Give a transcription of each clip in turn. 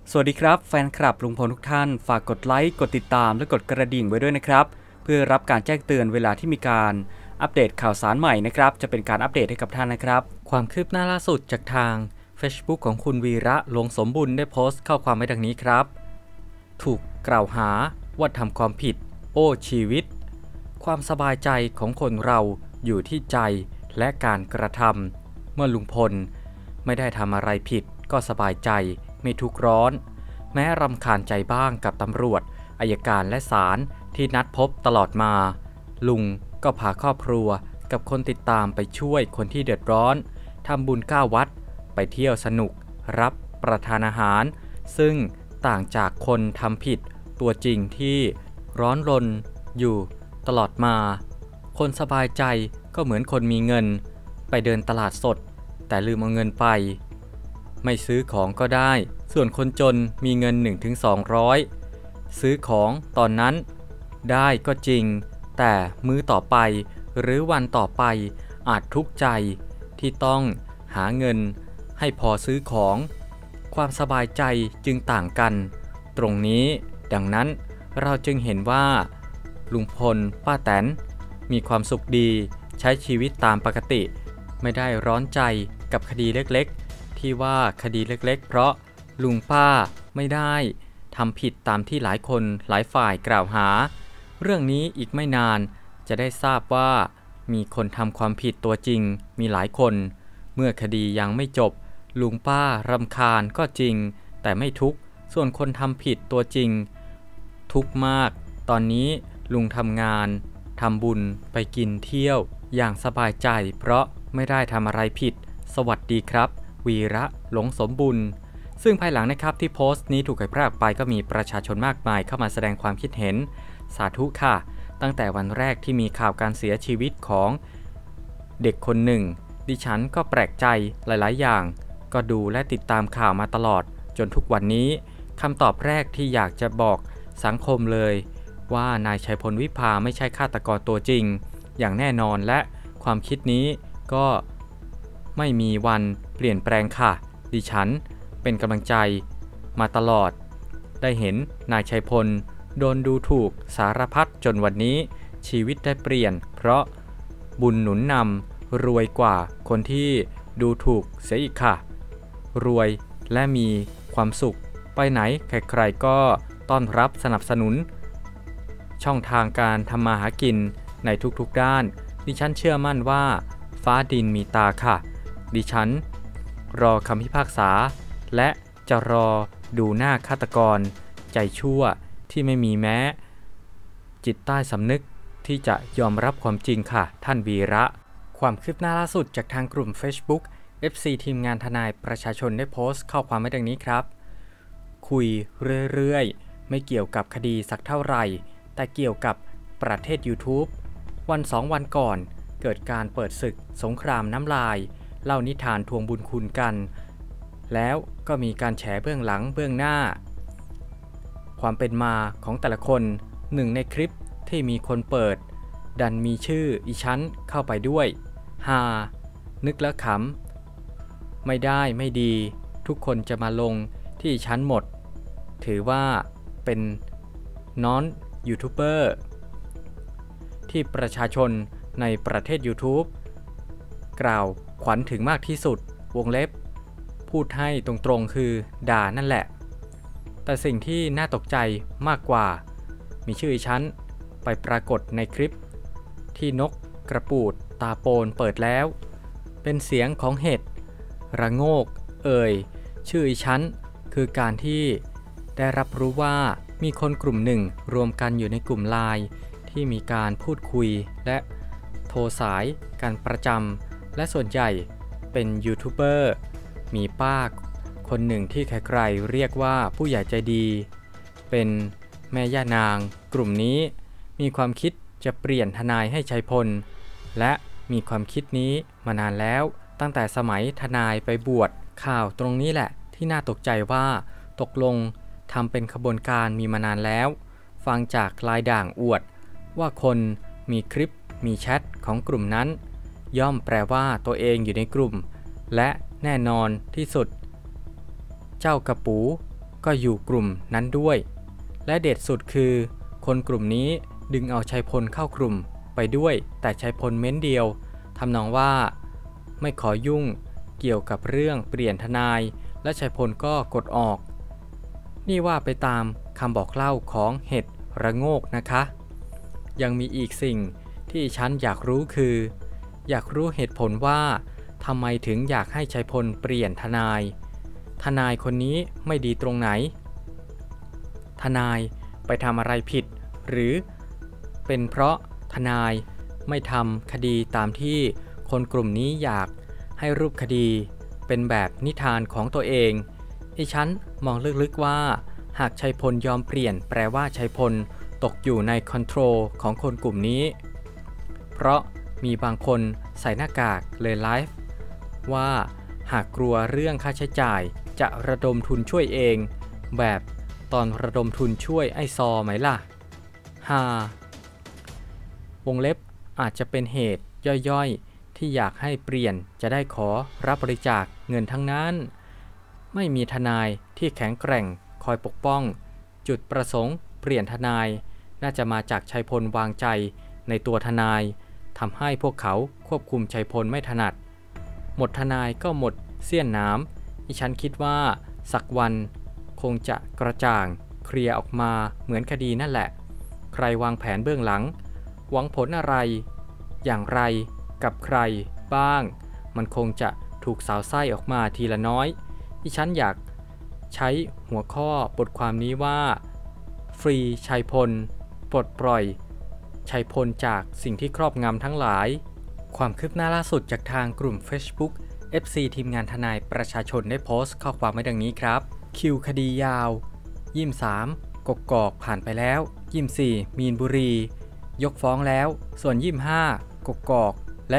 สวัสดีครับแฟนคลับลุงพลทุกท่านฝากกดไลค์กดติดตามและกดกระดิ่งไว้ด้วยนะครับเพื่อรับการแจ้งเตือนเวลาที่มีการอัปเดตข่าวสารใหม่นะครับจะเป็นการอัปเดตให้กับท่านนะครับความคืบหน้าล่าสุดจากทาง Facebook ของคุณวีระหลวงสมบุญได้โพสต์ข้อความไว้ดังนี้ครับถูกกล่าวหาว่าทำความผิดโอ้ชีวิตความสบายใจของคนเราอยู่ที่ใจและการกระทำเมื่อลุงพลไม่ได้ทำอะไรผิดก็สบายใจไม่ทุกข์ร้อนแม้รำคาญใจบ้างกับตำรวจอัยการและศาลที่นัดพบตลอดมาลุงก็พาครอบครัวกับคนติดตามไปช่วยคนที่เดือดร้อนทำบุญ9 วัดไปเที่ยวสนุกรับประทานอาหารซึ่งต่างจากคนทำผิดตัวจริงที่ร้อนรนอยู่ตลอดมาคนสบายใจก็เหมือนคนมีเงินไปเดินตลาดสดแต่ลืมเอาเงินไปไม่ซื้อของก็ได้ส่วนคนจนมีเงิน 1-200 ซื้อของตอนนั้นได้ก็จริงแต่มื้อต่อไปหรือวันต่อไปอาจทุกข์ใจที่ต้องหาเงินให้พอซื้อของความสบายใจจึงต่างกันตรงนี้ดังนั้นเราจึงเห็นว่าลุงพลป้าแตนมีความสุขดีใช้ชีวิตตามปกติไม่ได้ร้อนใจกับคดีเล็กๆที่ว่าคดีเล็กๆเพราะลุงป้าไม่ได้ทำผิดตามที่หลายคนหลายฝ่ายกล่าวหาเรื่องนี้อีกไม่นานจะได้ทราบว่ามีคนทำความผิดตัวจริงมีหลายคนเมื่อคดียังไม่จบลุงป้ารำคาญก็จริงแต่ไม่ทุกข์ส่วนคนทำผิดตัวจริงทุกข์มากตอนนี้ลุงทำงานทำบุญไปกินเที่ยวอย่างสบายใจเพราะไม่ได้ทำอะไรผิดสวัสดีครับวีระหลงสมบุญซึ่งภายหลังนะครับที่โพสต์นี้ถูกเผยแพร่ออกไปก็มีประชาชนมากมายเข้ามาแสดงความคิดเห็นสาธุค่ะตั้งแต่วันแรกที่มีข่าวการเสียชีวิตของเด็กคนหนึ่งดิฉันก็แปลกใจหลายๆอย่างก็ดูและติดตามข่าวมาตลอดจนทุกวันนี้คำตอบแรกที่อยากจะบอกสังคมเลยว่านายชัยพลวิภาไม่ใช่ฆาตกรตัวจริงอย่างแน่นอนและความคิดนี้ก็ไม่มีวันเปลี่ยนแปลงค่ะดิฉันเป็นกำลังใจมาตลอดได้เห็นนายชัยพลโดนดูถูกสารพัดจนวันนี้ชีวิตได้เปลี่ยนเพราะบุญหนุนนำรวยกว่าคนที่ดูถูกเสียอีกค่ะรวยและมีความสุขไปไหนใครๆก็ต้อนรับสนับสนุนช่องทางการทำมาหากินในทุกๆด้านดิฉันเชื่อมั่นว่าฟ้าดินมีตาค่ะดิฉันรอคำพิพากษาและจะรอดูหน้าฆาตกรใจชั่วที่ไม่มีแม้จิตใต้สำนึกที่จะยอมรับความจริงค่ะท่านวีระความคืบหน้าล่าสุดจากทางกลุ่ม Facebook FC ทีมงานทนายประชาชนได้โพสต์ข้อความไว้ดังนี้ครับคุยเรื่อยๆไม่เกี่ยวกับคดีสักเท่าไหร่แต่เกี่ยวกับประเทศ YouTube วัน2 วันก่อนเกิดการเปิดศึกสงครามน้ำลายเล่านิทานทวงบุญคุณกันแล้วก็มีการแฉเบื้องหลังเบื้องหน้าความเป็นมาของแต่ละคนหนึ่งในคลิปที่มีคนเปิดดันมีชื่ออีชั้นเข้าไปด้วยฮานึกแล้วขำไม่ได้ไม่ดีทุกคนจะมาลงที่อีชั้นหมดถือว่าเป็นน้อนยูทูบเบอร์ที่ประชาชนในประเทศ YouTube กล่าวขวัญถึงมากที่สุดวงเล็บพูดให้ตรงๆคือด่านั่นแหละแต่สิ่งที่น่าตกใจมากกว่ามีชื่อฉันไปปรากฏในคลิปที่นกกระปูดตาโปนเปิดแล้วเป็นเสียงของเห็ดระโงกชื่อฉันคือการที่ได้รับรู้ว่ามีคนกลุ่มหนึ่งรวมกันอยู่ในกลุ่มไลน์ที่มีการพูดคุยและโทรสายกันประจำและส่วนใหญ่เป็นยูทูบเบอร์มีป้าคนหนึ่งที่ใครๆเรียกว่าผู้ใหญ่ใจดีเป็นแม่ย่านางกลุ่มนี้มีความคิดจะเปลี่ยนทนายให้ชัยพลและมีความคิดนี้มานานแล้วตั้งแต่สมัยทนายไปบวชข่าวตรงนี้แหละที่น่าตกใจว่าตกลงทำเป็นขบวนการมีมานานแล้วฟังจากลายด่างอวดว่าคนมีคลิปมีแชทของกลุ่มนั้นย่อมแปลว่าตัวเองอยู่ในกลุ่มและแน่นอนที่สุดเจ้ากระปูก็อยู่กลุ่มนั้นด้วยและเด็ดสุดคือคนกลุ่มนี้ดึงเอาชัยพลเข้ากลุ่มไปด้วยแต่ชัยพลเม้นเดียวทำนองว่าไม่ขอยุ่งเกี่ยวกับเรื่องเปลี่ยนทนายและชัยพลก็กดออกนี่ว่าไปตามคำบอกเล่าของเห็ดระโงกนะคะยังมีอีกสิ่งที่ฉันอยากรู้คืออยากรู้เหตุผลว่าทำไมถึงอยากให้ชัยพลเปลี่ยนทนายคนนี้ไม่ดีตรงไหนทนายไปทำอะไรผิดหรือเป็นเพราะทนายไม่ทำคดีตามที่คนกลุ่มนี้อยากให้รูปคดีเป็นแบบนิทานของตัวเองฉันมองลึกๆว่าหากชัยพลยอมเปลี่ยนแปลว่าชัยพลตกอยู่ในคอนโทรลของคนกลุ่มนี้เพราะมีบางคนใส่หน้ากากเลยไลฟ์ว่าหากกลัวเรื่องค่าใช้จ่ายจะระดมทุนช่วยเองแบบตอนระดมทุนช่วยไอ้ซอไหมล่ะวงเล็บอาจจะเป็นเหตุย่อยๆที่อยากให้เปลี่ยนจะได้ขอรับบริจาคเงินทั้งนั้นไม่มีทนายที่แข็งแกร่งคอยปกป้องจุดประสงค์เปลี่ยนทนายน่าจะมาจากชัยพลวางใจในตัวทนายทำให้พวกเขาควบคุมชัยพลไม่ถนัดหมดทนายก็หมดเสี้ยนน้ำฉันคิดว่าสักวันคงจะกระจ่างเคลียร์ออกมาเหมือนคดีนั่นแหละใครวางแผนเบื้องหลังหวังผลอะไรอย่างไรกับใครบ้างมันคงจะถูกสาวไส้ออกมาทีละน้อยฉันอยากใช้หัวข้อบทความนี้ว่าฟรีชัยพลปลดปล่อยชัยพลจากสิ่งที่ครอบงำทั้งหลายความคืบหน้าล่าสุดจากทางกลุ่ม Facebook FC ทีมงานทนายประชาชนได้โพสต์ข้อความไว้ดังนี้ครับคิวคดียาว23กกอกผ่านไปแล้ว24มีนบุรียกฟ้องแล้วส่วน25กกอกและ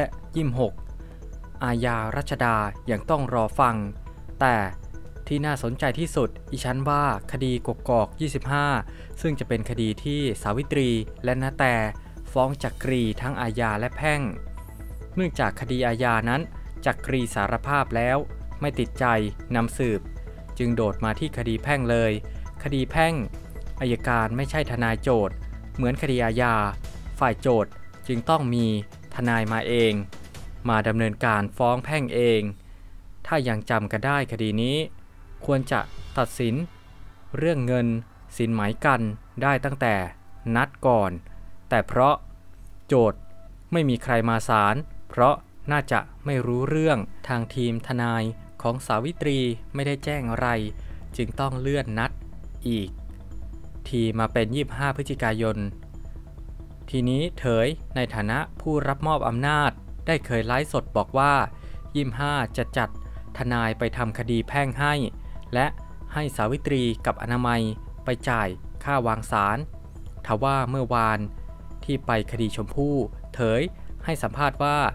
26อาญารัชดายังต้องรอฟังแต่ที่น่าสนใจที่สุดฉันว่าคดีกกอก25ซึ่งจะเป็นคดีที่สาวิตรีและณแตฟ้องจักรีทั้งอาญาและแพ่งเนื่องจากคดีอาญานั้นจักรีสารภาพแล้วไม่ติดใจนำสืบจึงโดดมาที่คดีแพ่งเลยคดีแพ่งอัยการไม่ใช่ทนายโจทก์เหมือนคดีอาญาฝ่ายโจทก์จึงต้องมีทนายมาเองมาดำเนินการฟ้องแพ่งเองถ้ายังจำกันได้คดีนี้ควรจะตัดสินเรื่องเงินสินไหมกันได้ตั้งแต่นัดก่อนแต่เพราะโจทก์ไม่มีใครมาศาลเพราะน่าจะไม่รู้เรื่องทางทีมทนายของสาวิตรีไม่ได้แจ้งอะไรจึงต้องเลื่อนนัดอีกทีมาเป็น25พฤศจิกายนทีนี้เถยในฐานะผู้รับมอบอำนาจได้เคยไลฟ์สดบอกว่า25จะจัดทนายไปทำคดีแพ่งให้และให้สาวิตรีกับอนามัยไปจ่ายค่าวางศาลทว่าเมื่อวานที่ไปคดีชมพู่เถยให้สัมภาษณ์ว่า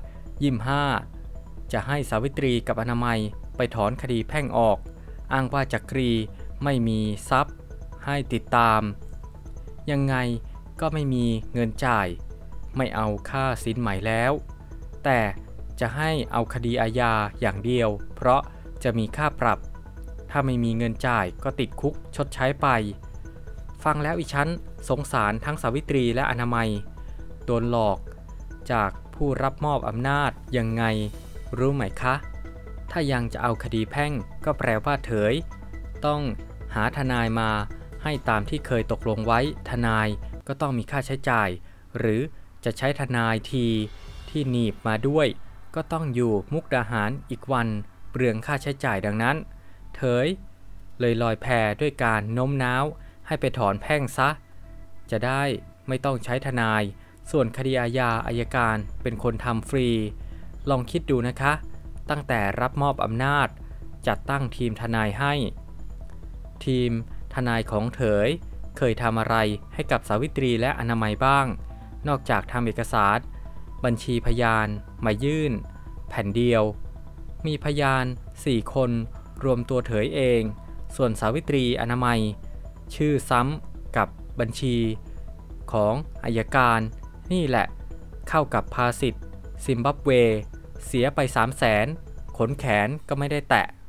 25จะให้สาวิตรีกับอนามัยไปถอนคดีแพ่งออกอ้างว่าจักรีไม่มีทรัพย์ให้ติดตามยังไงก็ไม่มีเงินจ่ายไม่เอาค่าสินไหมแล้วแต่จะให้เอาคดีอาญาอย่างเดียวเพราะจะมีค่าปรับถ้าไม่มีเงินจ่ายก็ติดคุกชดใช้ไปฟังแล้วฉันสงสารทั้งสาวิตรีและอนามัยโดนหลอกจากผู้รับมอบอำนาจยังไงรู้ไหมคะถ้ายังจะเอาคดีแพ่งก็แปลว่าเถยต้องหาทนายมาให้ตามที่เคยตกลงไว้ทนายก็ต้องมีค่าใช้จ่ายหรือจะใช้ทนายทีที่หนีบมาด้วยก็ต้องอยู่มุกดาหารอีกวันเปลืองค่าใช้จ่ายดังนั้นเถยเลยลอยแพด้วยการโน้มน้าวให้ไปถอนแพ่งซะจะได้ไม่ต้องใช้ทนายส่วนคดีอาญาอัยการเป็นคนทำฟรีลองคิดดูนะคะตั้งแต่รับมอบอำนาจจัดตั้งทีมทนายให้ทีมทนายของเถยเคยทำอะไรให้กับสาวิตรีและอนามัยบ้างนอกจากทำเอกสารบัญชีพยานมายื่นแผ่นเดียวมีพยาน4คนรวมตัวเถยเองส่วนสาวิตรีอนามัยชื่อซ้ำกับบัญชีของอัยการนี่แหละเข้ากับภาษิตซิมบับเวเสียไป300,000ขนแขนก็ไม่ได้แตะ